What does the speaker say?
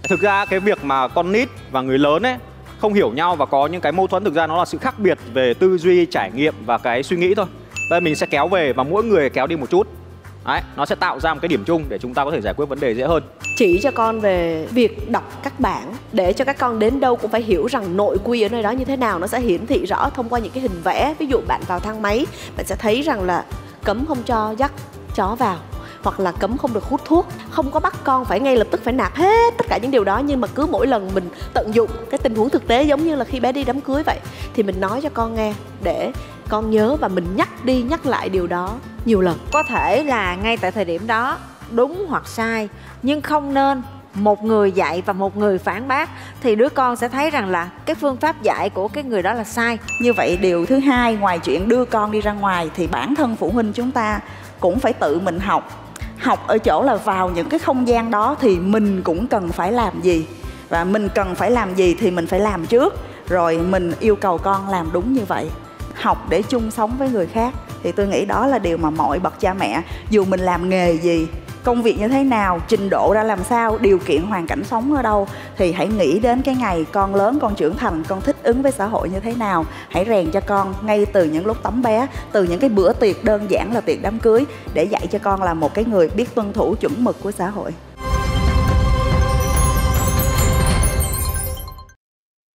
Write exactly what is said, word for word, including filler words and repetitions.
Thực ra cái việc mà con nít và người lớn ấy không hiểu nhau và có những cái mâu thuẫn, thực ra nó là sự khác biệt về tư duy, trải nghiệm và cái suy nghĩ thôi. Đây mình sẽ kéo về và mỗi người kéo đi một chút. Đấy, nó sẽ tạo ra một cái điểm chung để chúng ta có thể giải quyết vấn đề dễ hơn. Chỉ cho con về việc đọc các bảng để cho các con đến đâu cũng phải hiểu rằng nội quy ở nơi đó như thế nào. Nó sẽ hiển thị rõ thông qua những cái hình vẽ. Ví dụ bạn vào thang máy, bạn sẽ thấy rằng là cấm không cho dắt chó vào, hoặc là cấm không được hút thuốc. Không có bắt con phải ngay lập tức phải nạp hết tất cả những điều đó, nhưng mà cứ mỗi lần mình tận dụng cái tình huống thực tế, giống như là khi bé đi đám cưới vậy, thì mình nói cho con nghe để con nhớ và mình nhắc đi nhắc lại điều đó nhiều lần. Có thể là ngay tại thời điểm đó đúng hoặc sai, nhưng không nên một người dạy và một người phản bác, thì đứa con sẽ thấy rằng là cái phương pháp dạy của cái người đó là sai. Như vậy điều thứ hai, ngoài chuyện đưa con đi ra ngoài thì bản thân phụ huynh chúng ta cũng phải tự mình học. Học ở chỗ là vào những cái không gian đó thì mình cũng cần phải làm gì, và mình cần phải làm gì thì mình phải làm trước, rồi mình yêu cầu con làm đúng như vậy. Học để chung sống với người khác thì tôi nghĩ đó là điều mà mọi bậc cha mẹ, dù mình làm nghề gì, công việc như thế nào, trình độ ra làm sao, điều kiện hoàn cảnh sống ở đâu, thì hãy nghĩ đến cái ngày con lớn, con trưởng thành, con thích ứng với xã hội như thế nào. Hãy rèn cho con ngay từ những lúc tấm bé, từ những cái bữa tiệc đơn giản là tiệc đám cưới, để dạy cho con là một cái người biết tuân thủ chuẩn mực của xã hội.